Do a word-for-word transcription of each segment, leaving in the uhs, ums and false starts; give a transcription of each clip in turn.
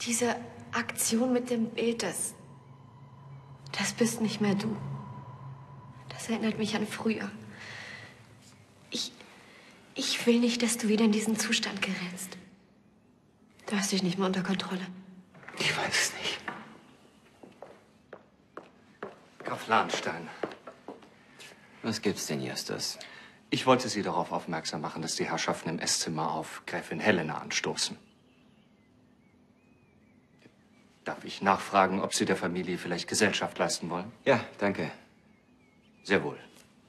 Diese Aktion mit dem Bild, das, das bist nicht mehr du. Das erinnert mich an früher. Ich, ich will nicht, dass du wieder in diesen Zustand gerätst. Du hast dich nicht mehr unter Kontrolle. Ich weiß es nicht. Graf Lahnstein. Was gibt's denn, Justus? Ich wollte Sie darauf aufmerksam machen, dass die Herrschaften im Esszimmer auf Gräfin Helena anstoßen. Darf ich nachfragen, ob Sie der Familie vielleicht Gesellschaft leisten wollen? Ja, danke. Sehr wohl.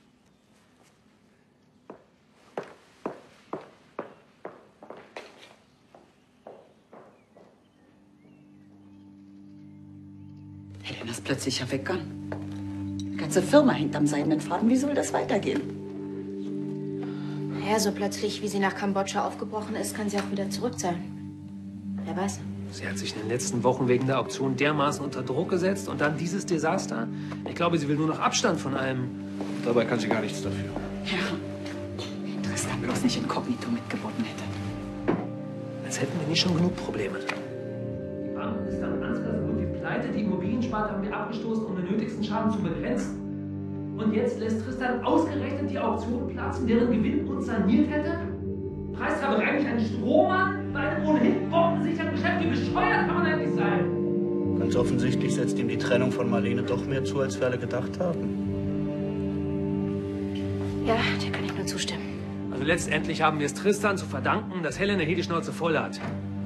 Helena ist plötzlich ja weggegangen. Die ganze Firma hängt am seidenen Faden. Wie soll das weitergehen? Ja, so plötzlich, wie sie nach Kambodscha aufgebrochen ist, kann sie auch wieder zurück sein. Wer weiß. Sie hat sich in den letzten Wochen wegen der Auktion dermaßen unter Druck gesetzt und dann dieses Desaster. Ich glaube, sie will nur noch Abstand von allem. Dabei kann sie gar nichts dafür. Ja. Wenn Tristan bloß nicht inkognito mitgebunden hätte. Als hätten wir nicht schon genug Probleme. Die Bank ist dann ganz gut wie pleite. Die Immobiliensparte haben wir abgestoßen, um den nötigsten Schaden zu begrenzen. Und jetzt lässt Tristan ausgerechnet die Auktion platzen, deren Gewinn uns saniert hätte? Preistreiber eigentlich ein Strohmann bei einem ohnehin bombensicheren Geschäft? Wie bescheuert kann man eigentlich sein? Ganz offensichtlich setzt ihm die Trennung von Marlene doch mehr zu, als wir alle gedacht haben. Ja, da kann ich nur zustimmen. Also letztendlich haben wir es Tristan zu verdanken, dass Helena hier die Schnauze voll hat.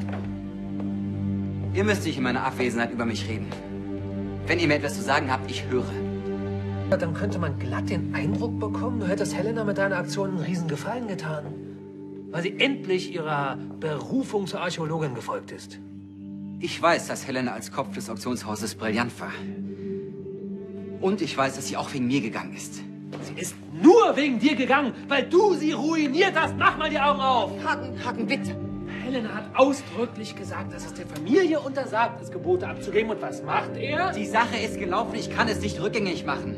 Ihr müsst nicht in meiner Abwesenheit über mich reden. Wenn ihr mir etwas zu sagen habt, ich höre. Dann könnte man glatt den Eindruck bekommen, du hättest Helena mit deiner Aktion einen riesen Gefallen getan. Weil sie endlich ihrer Berufung zur Archäologin gefolgt ist. Ich weiß, dass Helena als Kopf des Auktionshauses brillant war. Und ich weiß, dass sie auch wegen mir gegangen ist. Sie ist nur wegen dir gegangen, weil du sie ruiniert hast. Mach mal die Augen auf! Hagen, Hagen, bitte. Helena hat ausdrücklich gesagt, dass es der Familie untersagt ist, Gebote abzugeben. Und was macht er? Die Sache ist gelaufen, ich kann es nicht rückgängig machen.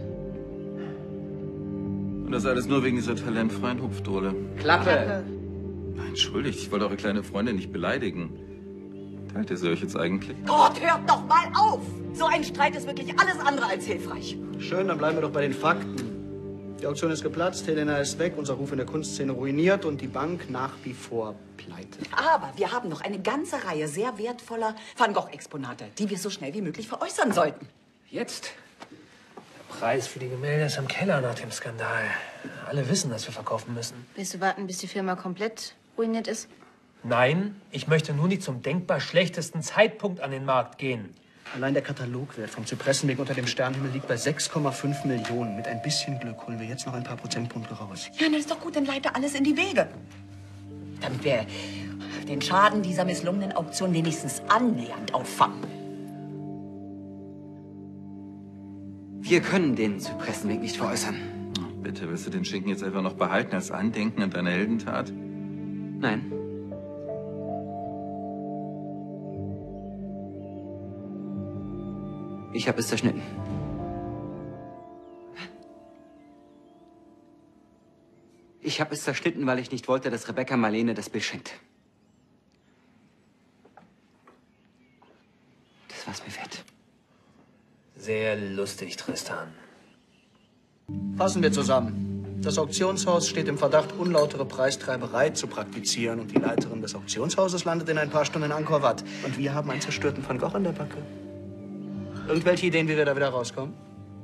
Und das alles nur wegen dieser talentfreien Hupfdohle. Klappe! Klappe. Entschuldigt, ich wollte eure kleine Freundin nicht beleidigen. Teilt ihr sie euch jetzt eigentlich? Gott, hört doch mal auf! So ein Streit ist wirklich alles andere als hilfreich. Schön, dann bleiben wir doch bei den Fakten. Die Auktion ist geplatzt, Helena ist weg, unser Ruf in der Kunstszene ruiniert und die Bank nach wie vor pleite. Aber wir haben noch eine ganze Reihe sehr wertvoller Van Gogh-Exponate, die wir so schnell wie möglich veräußern sollten. Jetzt? Der Preis für die Gemälde ist im Keller nach dem Skandal. Alle wissen, dass wir verkaufen müssen. Willst du warten, bis die Firma komplett ruiniert ist? Nein, ich möchte nur nicht zum denkbar schlechtesten Zeitpunkt an den Markt gehen. Allein der Katalogwert vom Zypressenweg unter dem Sternenhimmel liegt bei sechs Komma fünf Millionen. Mit ein bisschen Glück holen wir jetzt noch ein paar Prozentpunkte raus. Ja, das ist doch gut, dann leite alles in die Wege. Damit wir den Schaden dieser misslungenen Auktion wenigstens annähernd auffangen. Wir können den Zypressenweg nicht veräußern. Oh, bitte, willst du den Schinken jetzt einfach noch behalten als Andenken an deine Heldentat? Nein. Ich habe es zerschnitten. Ich habe es zerschnitten, weil ich nicht wollte, dass Rebecca Marlene das Bild schenkt. Das war's mir wert. Sehr lustig, Tristan. Fassen wir zusammen. Das Auktionshaus steht im Verdacht, unlautere Preistreiberei zu praktizieren. Und die Leiterin des Auktionshauses landet in ein paar Stunden in Angkor Wat. Und wir haben einen zerstörten Van Gogh an der Backe. Irgendwelche Ideen, wie wir da wieder rauskommen?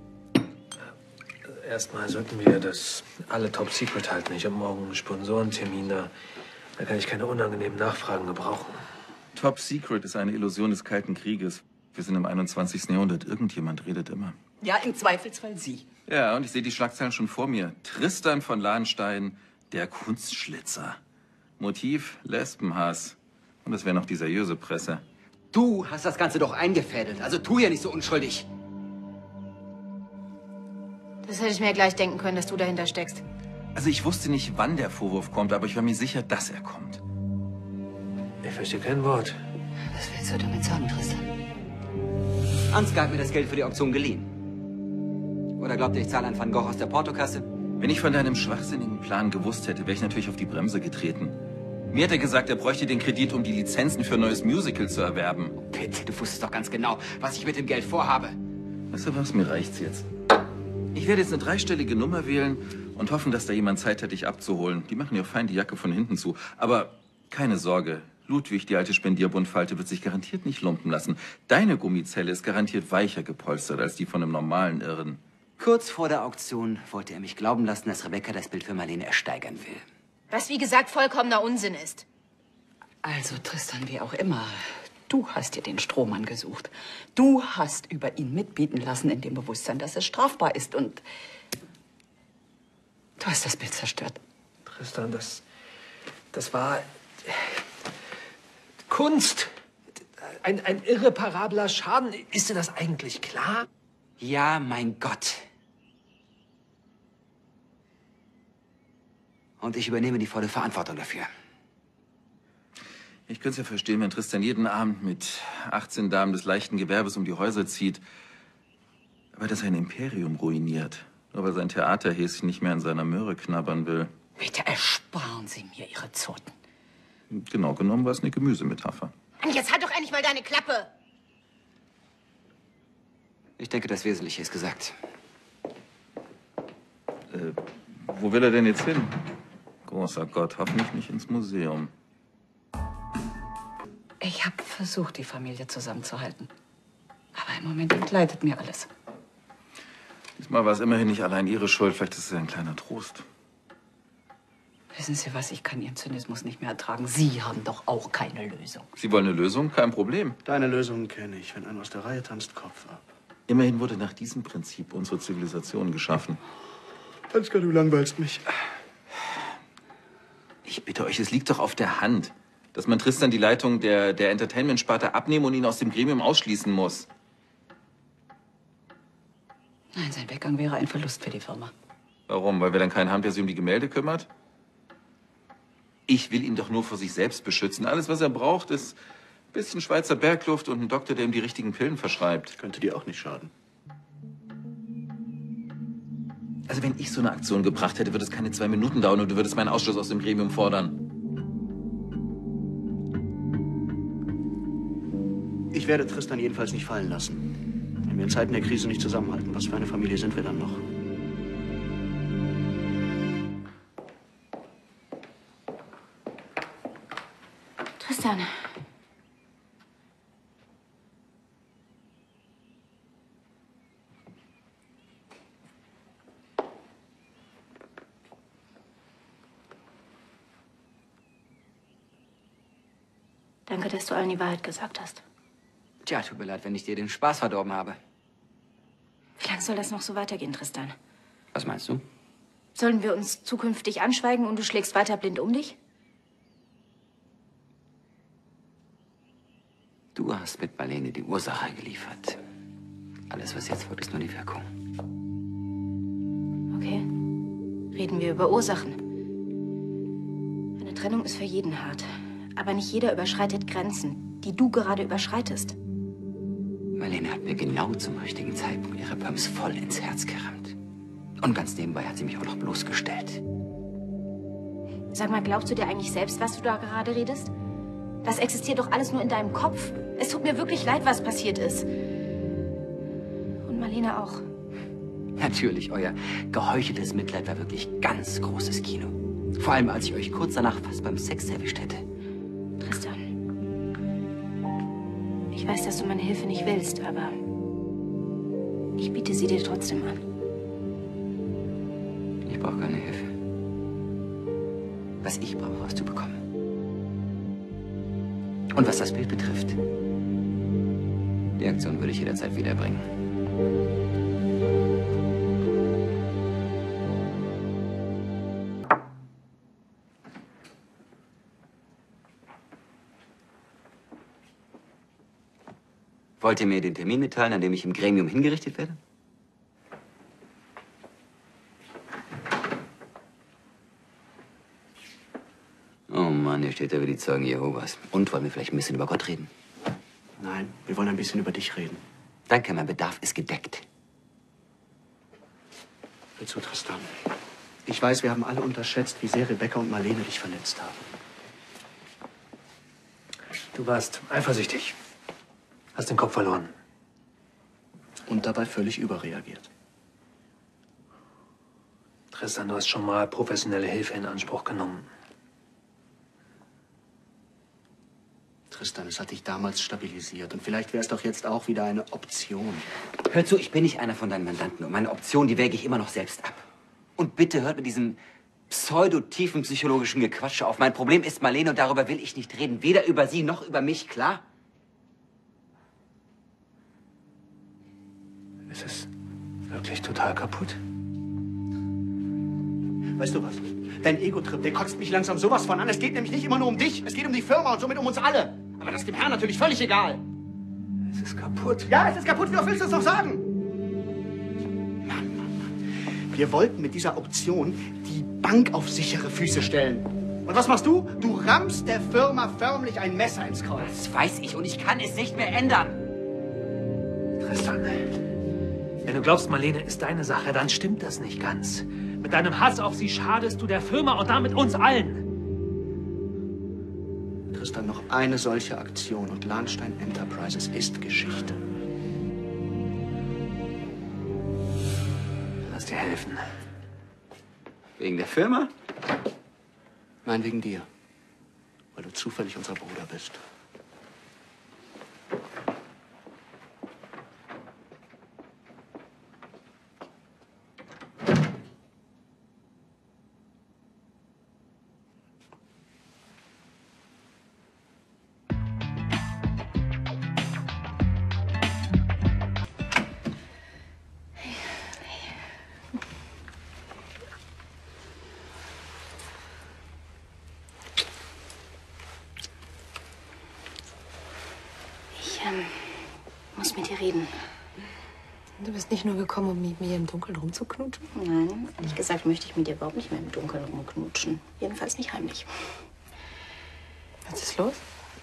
Erstmal sollten wir das alle top secret halten. Ich habe morgen einen Sponsorentermin, da, da kann ich keine unangenehmen Nachfragen gebrauchen. Top Secret ist eine Illusion des Kalten Krieges. Wir sind im einundzwanzigsten Jahrhundert. Irgendjemand redet immer. Ja, im Zweifelsfall Sie. Ja, und ich sehe die Schlagzeilen schon vor mir. Tristan von Lahnstein, der Kunstschlitzer. Motiv, Lesbenhass. Und das wäre noch die seriöse Presse. Du hast das Ganze doch eingefädelt, also tu ja nicht so unschuldig. Das hätte ich mir gleich denken können, dass du dahinter steckst. Also ich wusste nicht, wann der Vorwurf kommt, aber ich war mir sicher, dass er kommt. Ich verstehe kein Wort. Was willst du damit sagen, Tristan? Ansgar hat mir das Geld für die Auktion geliehen. Oder glaubt ihr, ich zahle an Van Gogh aus der Portokasse? Wenn ich von deinem schwachsinnigen Plan gewusst hätte, wäre ich natürlich auf die Bremse getreten. Mir hat er gesagt, er bräuchte den Kredit, um die Lizenzen für ein neues Musical zu erwerben. Bitte, du wusstest doch ganz genau, was ich mit dem Geld vorhabe. Weißt du was, mir reicht's jetzt. Ich werde jetzt eine dreistellige Nummer wählen und hoffen, dass da jemand Zeit hat, dich abzuholen. Die machen ja fein die Jacke von hinten zu. Aber keine Sorge, Ludwig, die alte Spendierbundfalte, wird sich garantiert nicht lumpen lassen. Deine Gummizelle ist garantiert weicher gepolstert als die von einem normalen Irren. Kurz vor der Auktion wollte er mich glauben lassen, dass Rebecca das Bild für Marlene ersteigern will. Was, wie gesagt, vollkommener Unsinn ist. Also, Tristan, wie auch immer, du hast dir den Strohmann gesucht. Du hast über ihn mitbieten lassen in dem Bewusstsein, dass es strafbar ist. Und du hast das Bild zerstört. Tristan, das, das war äh, Kunst. Ein, ein irreparabler Schaden. Ist dir das eigentlich klar? Ja, mein Gott. Und ich übernehme die volle Verantwortung dafür. Ich könnte es ja verstehen, wenn Tristan jeden Abend mit achtzehn Damen des leichten Gewerbes um die Häuser zieht. Aber dass er ein Imperium ruiniert, nur weil sein Theaterhäschen nicht mehr an seiner Möhre knabbern will. Bitte ersparen Sie mir Ihre Zoten. Genau genommen war es eine Gemüsemetapher. Und jetzt halt doch endlich mal deine Klappe. Ich denke, das Wesentliche ist gesagt. Äh, wo will er denn jetzt hin? Großer Gott, hoffentlich nicht ins Museum. Ich habe versucht, die Familie zusammenzuhalten. Aber im Moment entgleitet mir alles. Diesmal war es immerhin nicht allein Ihre Schuld. Vielleicht ist es ein kleiner Trost. Wissen Sie was, ich kann Ihren Zynismus nicht mehr ertragen. Sie haben doch auch keine Lösung. Sie wollen eine Lösung? Kein Problem. Deine Lösungen kenne ich. Wenn einer aus der Reihe tanzt, Kopf ab. Immerhin wurde nach diesem Prinzip unsere Zivilisation geschaffen. Ansgar, du langweilst mich. Ich bitte euch, es liegt doch auf der Hand, dass man Tristan die Leitung der, der Entertainment-Sparte abnehmen und ihn aus dem Gremium ausschließen muss. Nein, sein Weggang wäre ein Verlust für die Firma. Warum? Weil wir dann keinen haben, der sich um die Gemälde kümmert? Ich will ihn doch nur vor sich selbst beschützen. Alles, was er braucht, ist ein bisschen Schweizer Bergluft und ein Doktor, der ihm die richtigen Pillen verschreibt. Könnte dir auch nicht schaden. Also wenn ich so eine Aktion gebracht hätte, würde es keine zwei Minuten dauern und du würdest meinen Ausschluss aus dem Gremium fordern. Ich werde Tristan jedenfalls nicht fallen lassen. Wenn wir in Zeiten der Krise nicht zusammenhalten, was für eine Familie sind wir dann noch? Tristan. Danke, dass du allen die Wahrheit gesagt hast. Tja, tut mir leid, wenn ich dir den Spaß verdorben habe. Wie lange soll das noch so weitergehen, Tristan? Was meinst du? Sollen wir uns zukünftig anschweigen und du schlägst weiter blind um dich? Du hast mit Marlene die Ursache geliefert. Alles, was jetzt folgt, ist nur die Wirkung. Okay. Reden wir über Ursachen. Eine Trennung ist für jeden hart. Aber nicht jeder überschreitet Grenzen, die du gerade überschreitest. Marlene hat mir genau zum richtigen Zeitpunkt ihre Pumps voll ins Herz gerammt. Und ganz nebenbei hat sie mich auch noch bloßgestellt. Sag mal, glaubst du dir eigentlich selbst, was du da gerade redest? Das existiert doch alles nur in deinem Kopf. Es tut mir wirklich leid, was passiert ist. Und Marlene auch. Natürlich, euer geheucheltes Mitleid war wirklich ganz großes Kino. Vor allem, als ich euch kurz danach fast beim Sex erwischt hätte. Tristan, ich weiß, dass du meine Hilfe nicht willst, aber ich biete sie dir trotzdem an. Ich brauche keine Hilfe. Was ich brauche, hast du bekommen. Und was das Bild betrifft, die Aktion würde ich jederzeit wiederbringen. Wollt ihr mir den Termin mitteilen, an dem ich im Gremium hingerichtet werde? Oh Mann, hier steht ja wie die Zeugen Jehovas. Und wollen wir vielleicht ein bisschen über Gott reden? Nein, wir wollen ein bisschen über dich reden. Danke, mein Bedarf ist gedeckt. Hör zu, Tristan. Ich weiß, wir haben alle unterschätzt, wie sehr Rebecca und Marlene dich verletzt haben. Du warst eifersüchtig. Hast den Kopf verloren. Und dabei völlig überreagiert. Tristan, du hast schon mal professionelle Hilfe in Anspruch genommen. Tristan, es hat dich damals stabilisiert. Und vielleicht wäre es doch jetzt auch wieder eine Option. Hör zu, ich bin nicht einer von deinen Mandanten. Und meine Option, die wäge ich immer noch selbst ab. Und bitte hört mit diesem pseudo-tiefen psychologischen Gequatsche auf. Mein Problem ist Marlene und darüber will ich nicht reden. Weder über sie noch über mich, klar? Es ist wirklich total kaputt. Weißt du was? Dein Ego-Trip, der kotzt mich langsam sowas von an. Es geht nämlich nicht immer nur um dich. Es geht um die Firma und somit um uns alle. Aber das ist dem Herrn natürlich völlig egal. Es ist kaputt. Ja, es ist kaputt. Wie oft willst du es noch sagen? Mann, Mann, Mann. Wir wollten mit dieser Auktion die Bank auf sichere Füße stellen. Und was machst du? Du rammst der Firma förmlich ein Messer ins Kreuz. Das weiß ich und ich kann es nicht mehr ändern. Tristan, wenn du glaubst, Marlene ist deine Sache, dann stimmt das nicht ganz. Mit deinem Hass auf sie schadest du der Firma und damit uns allen. Tristan, noch eine solche Aktion und Lahnstein Enterprises ist Geschichte. Lass dir helfen. Wegen der Firma? Nein, wegen dir. Weil du zufällig unser Bruder bist. Ich ähm, muss mit dir reden. Du bist nicht nur gekommen, um mit mir im Dunkeln rumzuknutschen? Nein, ehrlich gesagt möchte ich mit dir überhaupt nicht mehr im Dunkeln rumknutschen. Jedenfalls nicht heimlich. Was ist los?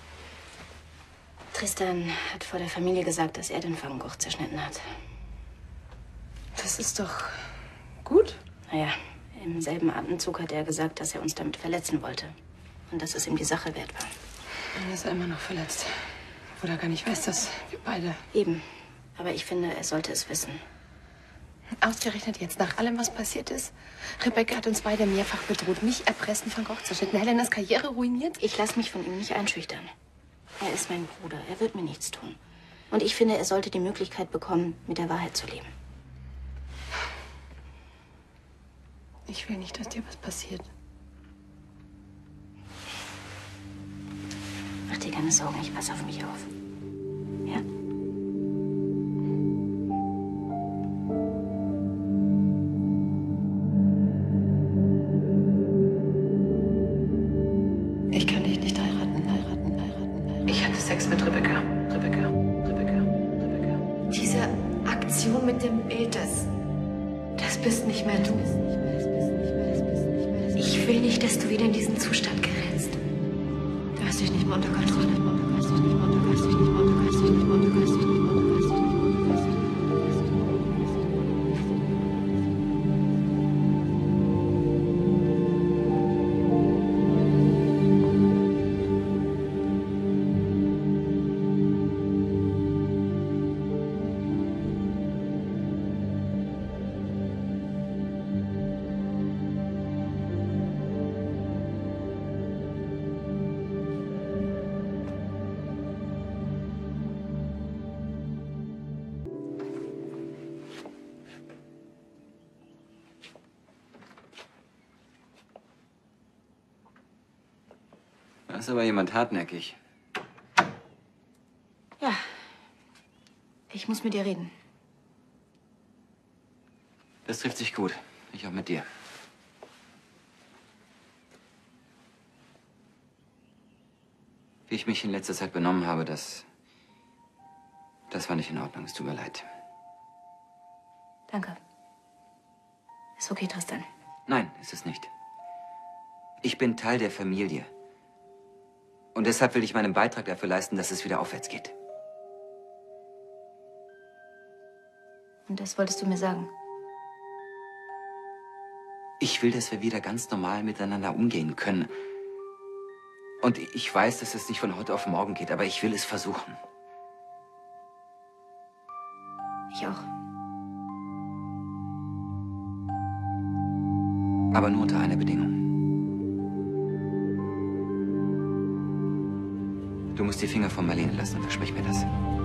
Tristan hat vor der Familie gesagt, dass er den Pfannkuchen zerschnitten hat. Das ist doch gut. Naja, im selben Atemzug hat er gesagt, dass er uns damit verletzen wollte. Und dass es ihm die Sache wert war. Dann ist er immer noch verletzt. Obwohl er gar nicht weiß, dass wir beide... Eben. Aber ich finde, er sollte es wissen. Ausgerechnet jetzt, nach allem, was passiert ist. Rebecca hat uns beide mehrfach bedroht. Mich erpresst, einen Van Gogh zerschnitten. Helenas Karriere ruiniert. Ich lasse mich von ihm nicht einschüchtern. Er ist mein Bruder. Er wird mir nichts tun. Und ich finde, er sollte die Möglichkeit bekommen, mit der Wahrheit zu leben. Ich will nicht, dass dir was passiert. Mach dir keine Sorgen, ich passe auf mich auf. Ja? Ich kann dich nicht heiraten, heiraten, heiraten, heiraten. Ich hatte Sex mit Rebecca. Rebecca, Rebecca, Rebecca. Diese Aktion mit dem Bild, das... Das bist nicht mehr du. Ich will nicht, dass du wieder in diesen Zustand gerätst. Du hast dich nicht mehr unter Kontrolle. Du hast dich nicht mehr unter Kontrolle. Du hast dich nicht mehr unter Kontrolle. Du hast dich nicht mehr unter Kontrolle. Da ist aber jemand hartnäckig. Ja. Ich muss mit dir reden. Das trifft sich gut. Ich auch mit dir. Wie ich mich in letzter Zeit benommen habe, das... Das war nicht in Ordnung. Es tut mir leid. Danke. Ist okay, Tristan. Nein, ist es nicht. Ich bin Teil der Familie. Und deshalb will ich meinen Beitrag dafür leisten, dass es wieder aufwärts geht. Und das wolltest du mir sagen? Ich will, dass wir wieder ganz normal miteinander umgehen können. Und ich weiß, dass es nicht von heute auf morgen geht, aber ich will es versuchen. Ich auch. Aber nur unter einer Bedingung. Du musst die Finger von Marlene lassen, versprich mir das.